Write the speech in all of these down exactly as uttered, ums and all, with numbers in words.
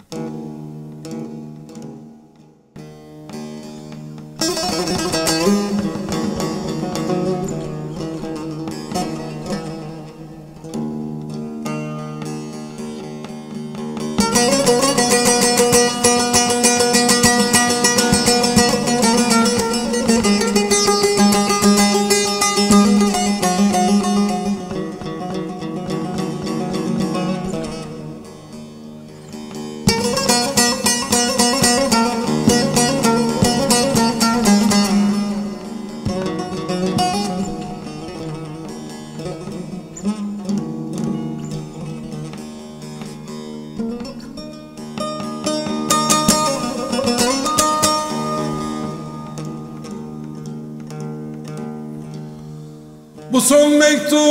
Bu son mektup,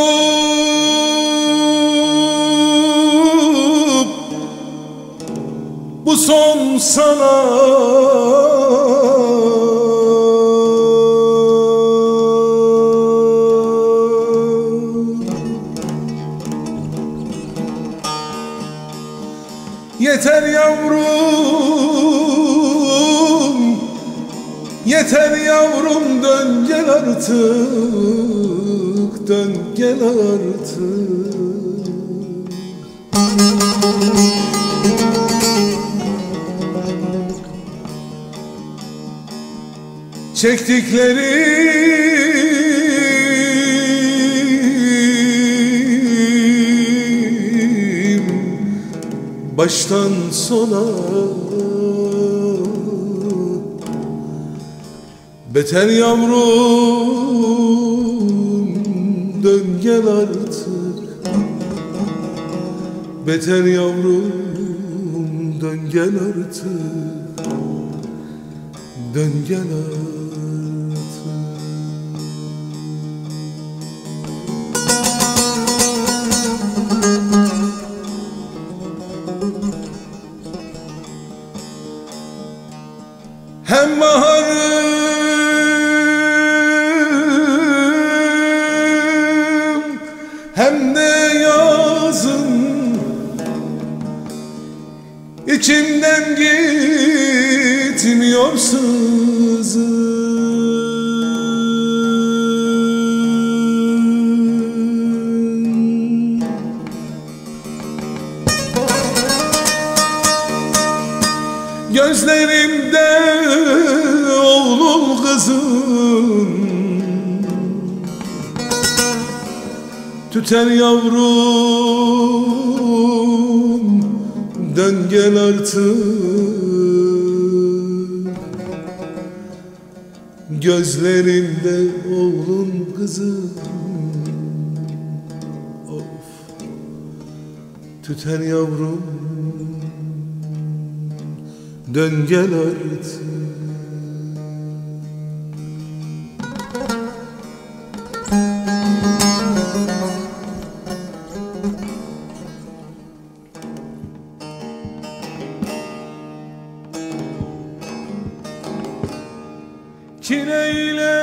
bu son sana. Yeter yavrum, yeter yavrum, dön gel artık, dön gel artık. Çektiklerim baştan sona, beter yavrum, dön gel artık, beter yavrum, dön gel artık, dön gel artık. Hem baharım hem de yazın, İçimden gitmiyor sızın. Gözlerimde oğlum kızım tüter yavrum, dön gel artık. Gözlerinde oğlum kızım, of, tüter yavrum, dön gel artık. Çileyle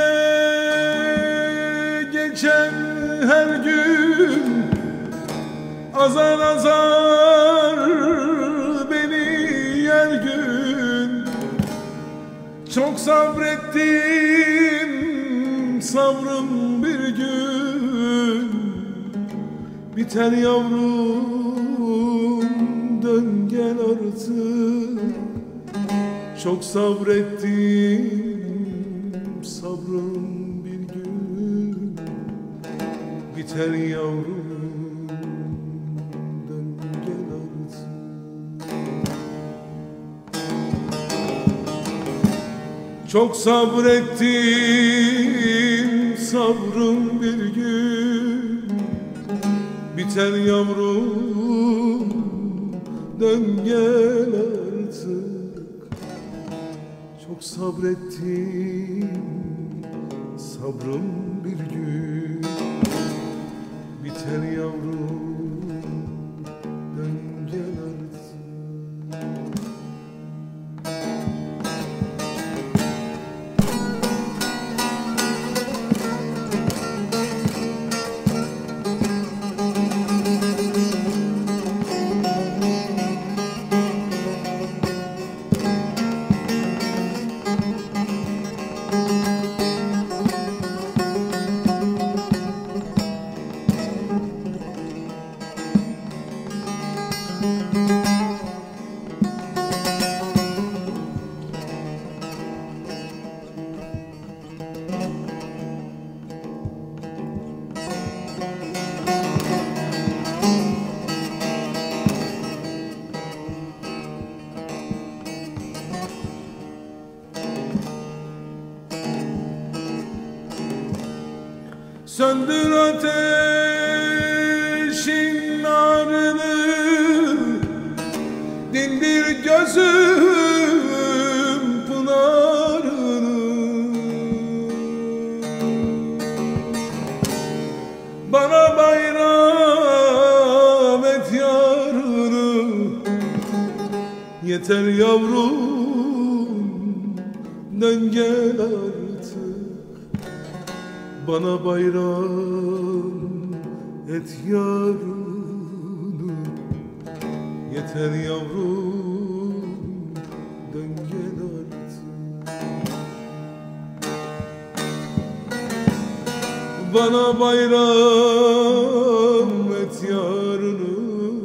geçen her gün azar azar beni yer gün. Çok sabrettim, sabrım bir gün biter yavrum, dön gel artık. Çok sabrettim, sabrım bir gün biter yavrum, dön gel artık. Çok sabrettim, sabrım bir gün biter yavrum, dön gel artık. Çok sabrettim, sabrım bir gün biter yavrum, dön gel artık. Söndür ateşin narını, dindir gözüm pınarını. Bana bayram et yarını, yeter yavrum dön gel artık. Bana bayram et yarını, yeter yavrum dön gel artık. Bana bayram et yarını,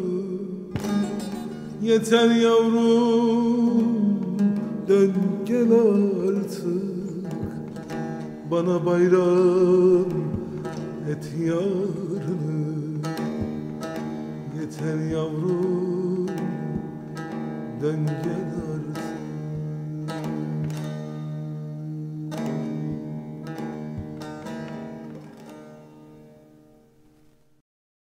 yeter yavrum dön gel artık. Bana bayram et yarını, yeter yavrum dön gel artık.